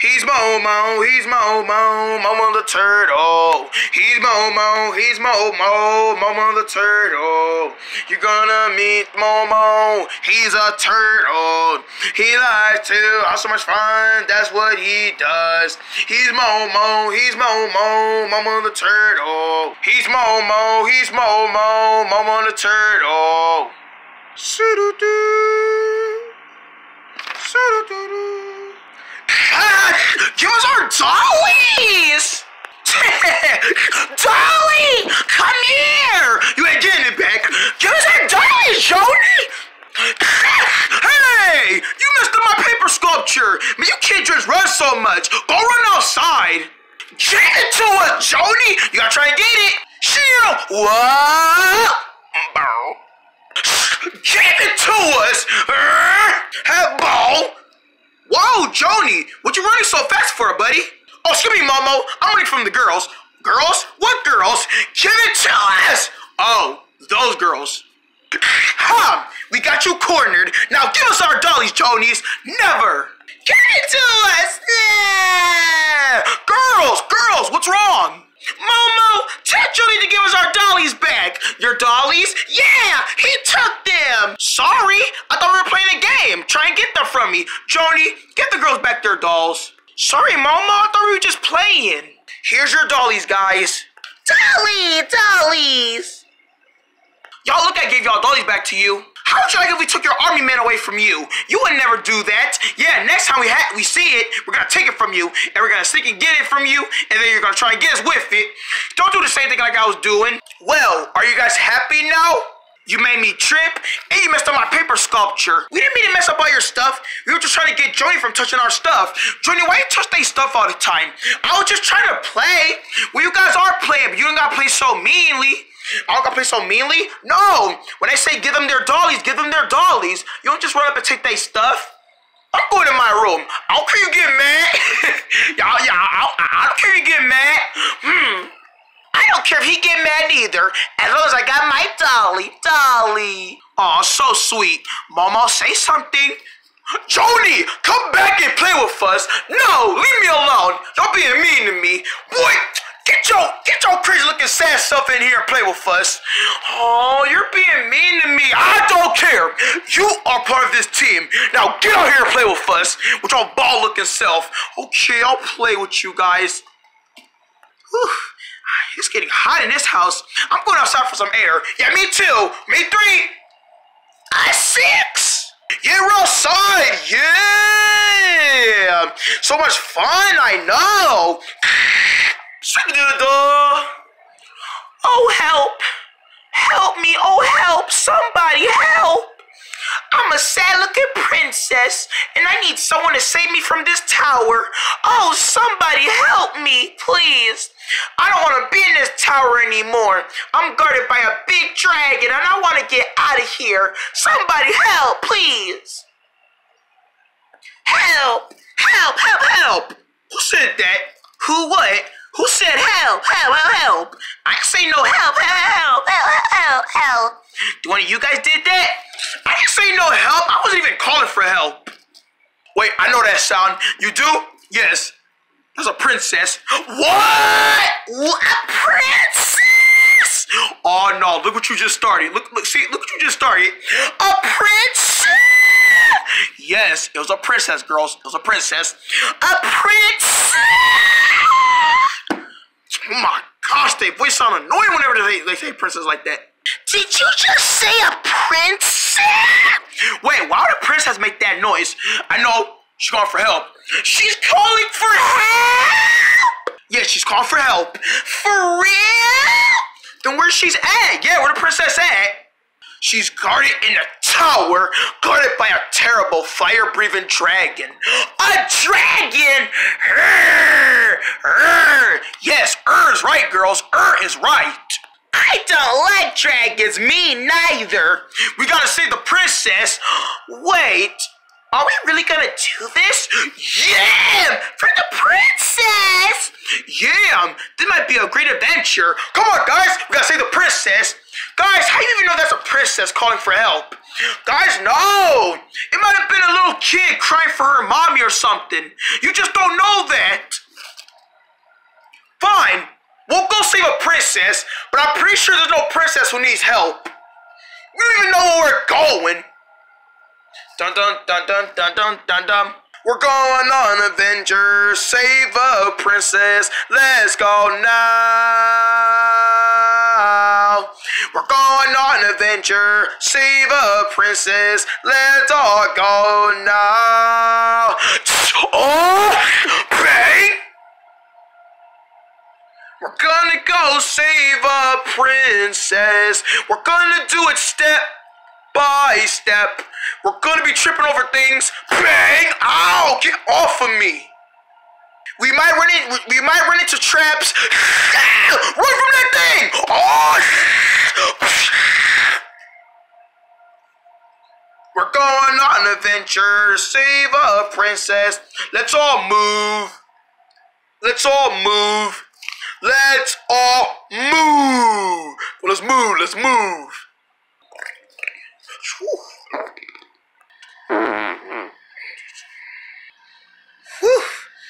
He's Momo, he's Momo, Momo the turtle. He's Momo, he's Momo, Momo the turtle. You're gonna meet Momo, he's a turtle. He likes to have so much fun, that's what he does. He's Momo, Momo the turtle. He's Momo, Momo the turtle. Give us our dollies! Dolly! Come here! You ain't getting it back. Give us our dollies, Joni! Hey! You messed up my paper sculpture! Man, you can't just run so much. Go run outside. Give it to us, Joni! You gotta try and get it. Shield! What? Give it to us! Have ball! Whoa, Joni! What you running so fast for, buddy? Oh, excuse me, Momo. I'm running from the girls. Girls? What girls? Give it to us! Oh, those girls. Ha! We got you cornered. Now give us our dollies, Jonies. Never! Give it to us! Girls, what's wrong? Momo, tell Joni to give us our dollies back. Your dollies? Yeah, he took them. Sorry, I thought we were playing a game. Try and get them from me. Joni, get the girls back their dolls. Sorry, Momo, I thought we were just playing. Here's your dollies, guys. Dollies. Y'all, look, I gave y'all dollies back to you. How would you like if we took your army man away from you? You would never do that. Yeah, next time we see it, we're gonna take it from you, and we're gonna sneak and get it from you, and then you're gonna try and get us with it. Don't do the same thing like I was doing. Well, are you guys happy now? You made me trip, and you messed up my paper sculpture. We didn't mean to mess up all your stuff. We were just trying to get Joni from touching our stuff. Joni, why you touch their stuff all the time? I was just trying to play. Well, you guys are playing, but you don't gotta play so meanly. I don't gotta play so meanly? No! When I say give them their dollies, give them their dollies. You don't just run up and take their stuff. I'm going to my room. I don't care you get mad. I don't care you get mad. I don't care if he get mad either, as long as I got my dolly. Aw, so sweet. Momo, say something. Joni, come back and play with us. No, leave me alone. Y'all being mean to me. Boy, get your crazy looking sad stuff in here and play with us. Oh, you're being mean to me. I don't care. You are part of this team. Now get out here and play with us with your ball looking self. Okay, I'll play with you guys. Whew. It's getting hot in this house. I'm going outside for some air. Yeah, me too. Me 3. I 6. Yeah, we're outside. Yeah. So much fun, I know. Oh, help. Help me. Oh, help. Somebody help. I'm a sad-looking princess, and I need someone to save me from this tower. Oh, somebody help me, please. I don't want to be in this tower anymore. I'm guarded by a big dragon, and I want to get out of here. Somebody help, please. Help. Who said that? Who what? Who said help? I ain't say no help. Do one of you guys did that? I didn't say no help. I wasn't even calling for help. Wait, I know that sound. You do? Yes. That's a princess. What? A princess? Oh no, look what you just started. Look what you just started. A princess? Yes, it was a princess, girls. It was a princess. A princess? Oh my gosh, they voice sound annoying whenever they say princess like that. Did you just say a princess? Wait, why would a princess make that noise? I know, she's calling for help. She's calling for help? Yeah, she's calling for help. For real? Then where she's at? Yeah, where the princess at? She's guarded in a tower, guarded by a terrible fire-breathing dragon. A dragon! Yes, is right, girls. Is right. I don't like dragons, me neither. We gotta save the princess. Wait, are we really gonna do this? Yeah, for the princess. Yeah, this might be a great adventure. Come on, guys, we gotta save the princess. Guys, do you even know that's a princess calling for help? Guys, no! It might have been a little kid crying for her mommy or something. You just don't know that. Fine, we'll go save a princess, but I'm pretty sure there's no princess who needs help. We don't even know where we're going. Dun dun dun dun dun dun dun dun. We're going on an adventure, save a princess. Let's go now. We're going on an adventure, save a princess. Let's all go now. Oh, bang! We're gonna go save a princess. We're gonna do it step by step. We're gonna be tripping over things. Bang! Ow! Get off of me! We might run into traps. Run from that thing! Oh! We're going on an adventure, save a princess. Let's all move. Let's all move. Let's all move. Let's move. Let's move. Whew.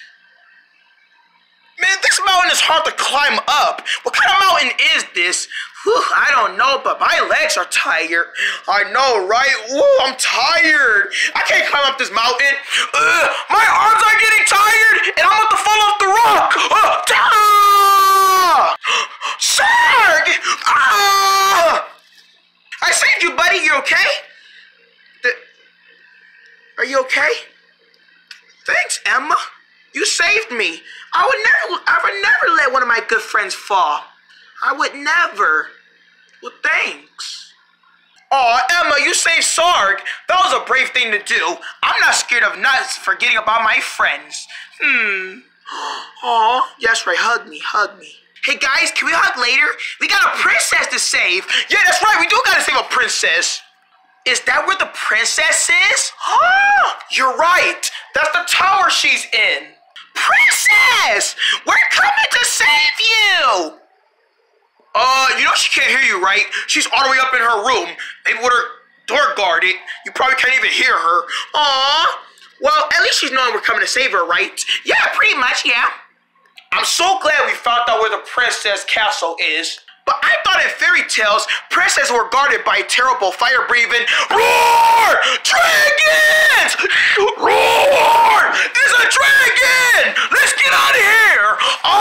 Man, this mountain is hard to climb up. What kind of mountain is this? Whew, I don't know, but my legs are tired. I know, right? Ooh, I'm tired. I can't climb up this mountain. My arms are getting tired, and I'm about to fall off the rock. Sarg! I saved you, buddy. You okay? Are you okay? Thanks, Emma. You saved me. I would never let one of my good friends fall. I would never. Well, thanks. Aw, Emma, you saved Sarg. That was a brave thing to do. I'm not scared of not forgetting about my friends. Aw, yes, right. Hug me, hug me. Hey, guys, can we hug later? We got a princess to save. Yeah, that's right. We do gotta save a princess. Is that where the princess is? You're right. That's the tower she's in. Princess! We're coming to save you! You know she can't hear you, right? She's all the way up in her room. Maybe with her door guarded. You probably can't even hear her. Aw. Well, at least she's knowing we're coming to save her, right? Yeah, pretty much, yeah. I'm so glad we found out where the princess castle is. But I thought in fairy tales, princesses were guarded by terrible fire-breathing roar! Dragons! Roar! There's a dragon! Let's get out of here!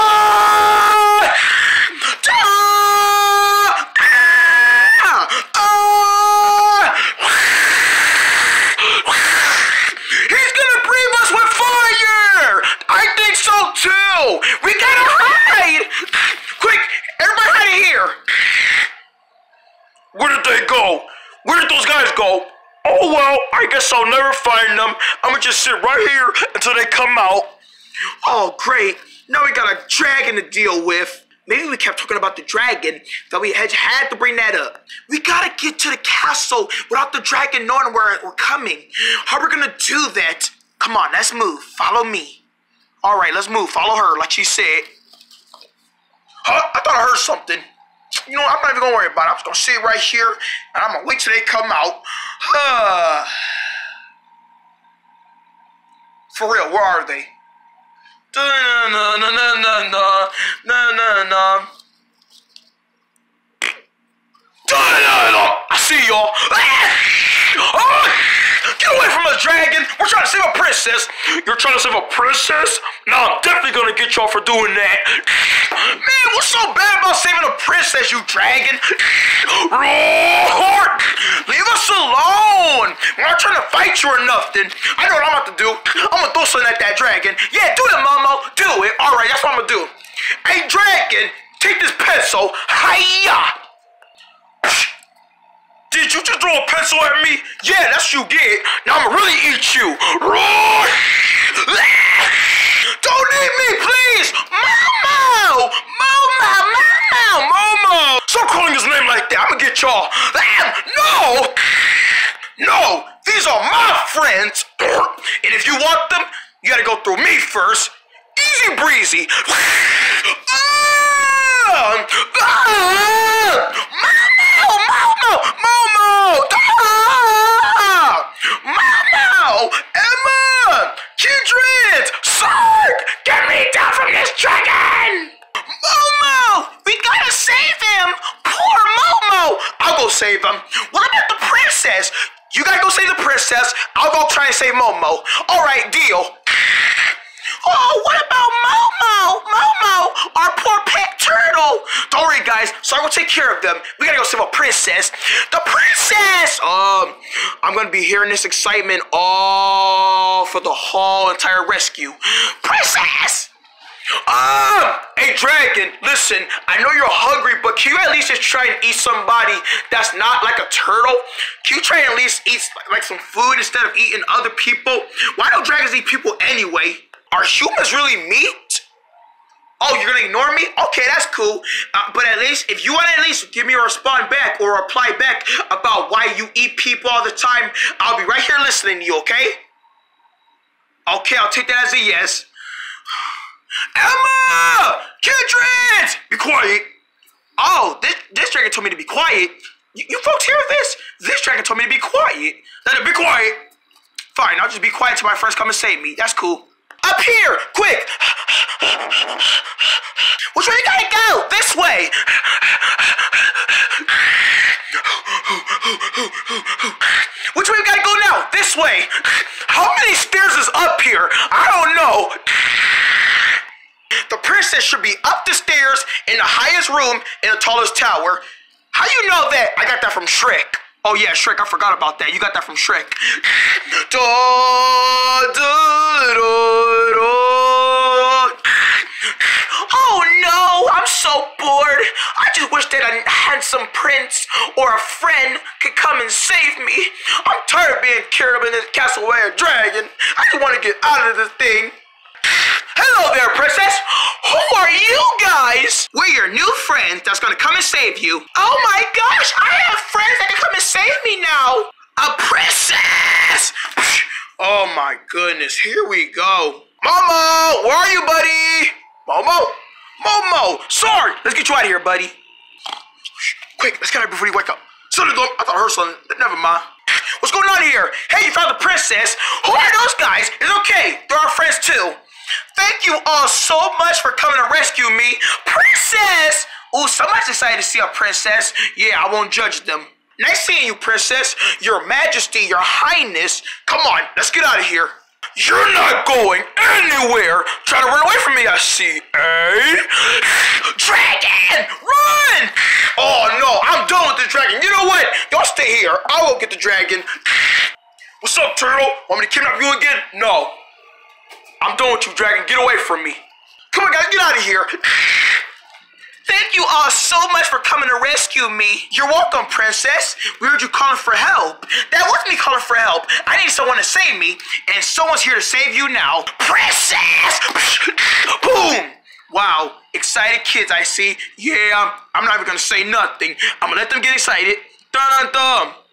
He's gonna breathe us with fire! I think so too! We gotta hide! Quick! Everybody out of here! Where did they go? Where did those guys go? Oh well, I guess I'll never find them. I'm gonna just sit right here until they come out. Oh great, now we got a dragon to deal with. Maybe we kept talking about the dragon, that we had to bring that up. We gotta get to the castle without the dragon knowing we're coming. How are we gonna do that? Come on, let's move, follow me. All right, let's move, follow her like she said. Huh? I thought I heard something. You know what? I'm not even gonna worry about it. I'm just gonna sit right here and I'm gonna wait till they come out. For real, where are they? I see y'all. Get away from us, dragon! We're trying to save a princess. You're trying to save a princess? No, I'm definitely gonna get y'all for doing that. Man, what's so bad about saving a princess, you dragon? Roar! Leave us alone! We're not trying to fight you or nothing. I know what I'm about to do. I'm gonna throw something at that dragon. Yeah, do it, Momo. Do it. Alright, that's what I'm gonna do. Hey, dragon, take this pencil. Hiya! Did you just throw a pencil at me? Yeah, that's what you get. Now I'm gonna really eat you. Roar! Don't eat me, please! Momo! Momo! Momo! Momo! Stop calling his name like that. I'm gonna get y'all. No! No! These are my friends. And if you want them, you gotta go through me first. Easy breezy. Momo! Momo! Kindred! Sark! Get me down from this dragon! Momo! We gotta save him! Poor Momo! I'll go save him. What about the princess? You gotta go save the princess. I'll go try and save Momo. Alright, deal. Oh, what about Momo? Momo, our poor pet turtle. Don't worry, guys. Sark will take care of them. We gotta go save a princess. The princess! I'm gonna be hearing this excitement all for the whole entire rescue. Princess! Hey dragon, listen, I know you're hungry, but can you at least just try and eat somebody that's not like a turtle? Can you try and at least eat like some food instead of eating other people? Why don't dragons eat people anyway? Are humans really meat? Oh, you're gonna ignore me? Okay, that's cool. But at least, if you wanna at least give me a response back or reply back about why you eat people all the time, I'll be right here listening to you, okay? Okay, I'll take that as a yes. Emma! Kindred! Be quiet. Oh, this dragon told me to be quiet. You folks hear this? This dragon told me to be quiet. Let it be quiet. Fine, I'll just be quiet until my friends come and save me. That's cool. Up here! Quick! Which way you gotta go? This way! Which way we gotta go now? This way! How many stairs is up here? I don't know. The princess should be up the stairs in the highest room in the tallest tower. How you know that? I got that from Shrek. Oh yeah, Shrek, I forgot about that. You got that from Shrek. Oh no, I'm so bored. I just wish that a handsome prince or a friend could come and save me. I'm tired of being carried up in this castle by a dragon. I just want to get out of this thing. Hello there, princess. Who are you guys? We're your new friends that's gonna come and save you. Oh my gosh, I have friends that can come and save me now. A princess! Oh my goodness, here we go. Momo, where are you, buddy? Momo? Momo! Sorry, let's get you out of here, buddy. Quick, let's get out before you wake up. Something going. I thought I heard something. Never mind. What's going on here? Hey, you found the princess. Who are those guys? It's okay. They're our friends too. Thank you all so much for coming to rescue me. Princess! Ooh, somebody's excited to see a princess. Yeah, I won't judge them. Nice seeing you, princess. Your majesty, your highness. Come on, let's get out of here. You're not going anywhere. Trying to run away from me, I see, eh? Dragon! Run! Oh no, I'm done with the dragon. You know what? Y'all stay here. I won't get the dragon. What's up, turtle? Want me to kidnap you again? No. I'm done with you, dragon. Get away from me. Come on, guys, get out of here. Thank you all so much for coming to rescue me. You're welcome, princess. We heard you calling for help. That wasn't me calling for help. I need someone to save me, and someone's here to save you now. Princess! Boom! Wow, excited kids, I see. Yeah, I'm not even gonna say nothing. I'm gonna let them get excited. Dun dun dun.